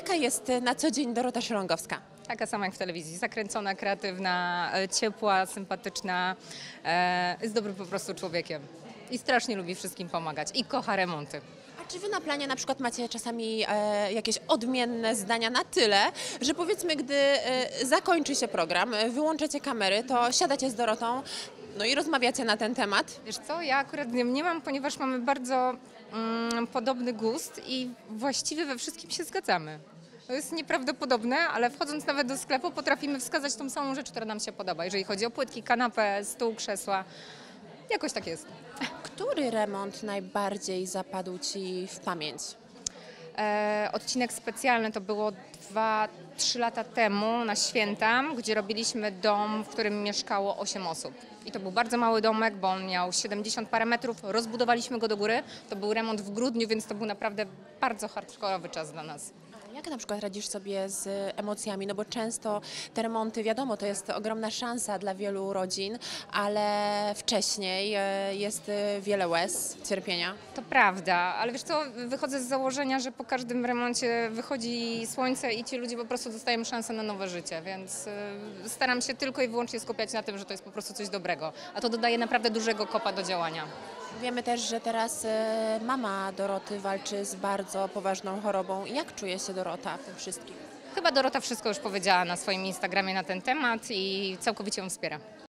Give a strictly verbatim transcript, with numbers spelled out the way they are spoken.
Jaka jest na co dzień Dorota Szylągowska? Taka sama jak w telewizji, zakręcona, kreatywna, e, ciepła, sympatyczna, e, jest dobrym po prostu człowiekiem i strasznie lubi wszystkim pomagać i kocha remonty. A czy wy na planie na przykład macie czasami e, jakieś odmienne zdania na tyle, że powiedzmy, gdy e, zakończy się program, e, wyłączacie kamery, to siadacie z Dorotą, no i rozmawiacie na ten temat? Wiesz co, ja akurat nie, nie mam, ponieważ mamy bardzo mm, podobny gust i właściwie we wszystkim się zgadzamy. To jest nieprawdopodobne, ale wchodząc nawet do sklepu potrafimy wskazać tą samą rzecz, która nam się podoba, jeżeli chodzi o płytki, kanapę, stół, krzesła. Jakoś tak jest. Który remont najbardziej zapadł ci w pamięć? E, odcinek specjalny to było dwa trzy lata temu na święta, gdzie robiliśmy dom, w którym mieszkało osiem osób. I to był bardzo mały domek, bo on miał siedemdziesiąt parę metrów, rozbudowaliśmy go do góry. To był remont w grudniu, więc to był naprawdę bardzo hardkorowy czas dla nas. Jak na przykład radzisz sobie z emocjami? No bo często te remonty, wiadomo, to jest ogromna szansa dla wielu rodzin, ale wcześniej e, jest e, wiele łez, cierpienia. To prawda, ale wiesz co, wychodzę z założenia, że po każdym remoncie wychodzi słońce i ci ludzie po prostu dostają szansę na nowe życie, więc y, staram się tylko i wyłącznie skupiać na tym, że to jest po prostu coś dobrego, a to dodaje naprawdę dużego kopa do działania. Wiemy też, że teraz e, mama Doroty walczy z bardzo poważną chorobą. Jak czuje się Dorota w tym wszystkim? Chyba Dorota wszystko już powiedziała na swoim Instagramie na ten temat i całkowicie ją wspiera.